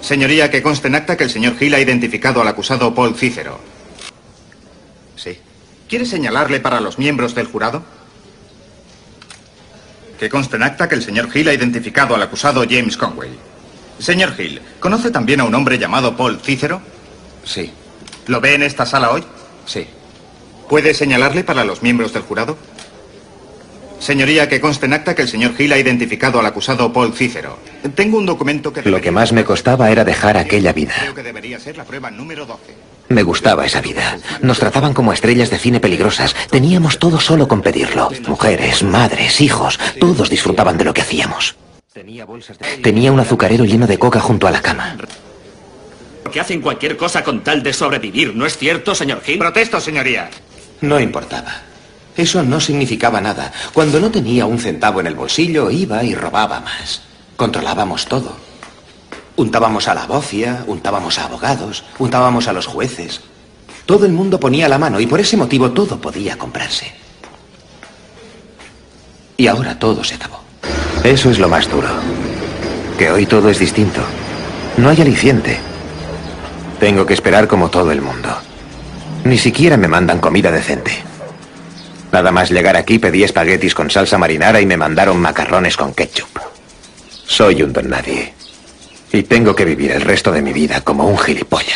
Señoría, que conste en acta que el señor Hill ha identificado al acusado Paul Cícero. Sí. ¿Quiere señalarle para los miembros del jurado? Que conste en acta que el señor Hill ha identificado al acusado James Conway. Señor Hill, ¿conoce también a un hombre llamado Paul Cícero? Sí. ¿Lo ve en esta sala hoy? Sí. ¿Puede señalarle para los miembros del jurado? Señoría, que conste en acta que el señor Hill ha identificado al acusado Paul Cícero. Tengo un documento que... Lo que más me costaba era dejar aquella vida. Creo que debería ser la prueba número 12. Me gustaba esa vida. Nos trataban como estrellas de cine peligrosas. Teníamos todo solo con pedirlo. Mujeres, madres, hijos, todos disfrutaban de lo que hacíamos. Tenía un azucarero lleno de coca junto a la cama. Que hacen cualquier cosa con tal de sobrevivir, ¿no es cierto, señor Hill? Protesto, señoría. No importaba. Eso no significaba nada. Cuando no tenía un centavo en el bolsillo, iba y robaba más. Controlábamos todo. Untábamos a la bofia, untábamos a abogados, untábamos a los jueces. Todo el mundo ponía la mano y por ese motivo todo podía comprarse. Y ahora todo se acabó. Eso es lo más duro. Que hoy todo es distinto. No hay aliciente. Tengo que esperar como todo el mundo. Ni siquiera me mandan comida decente. Nada más llegar aquí pedí espaguetis con salsa marinara y me mandaron macarrones con ketchup. Soy un don nadie. Y tengo que vivir el resto de mi vida como un gilipollas.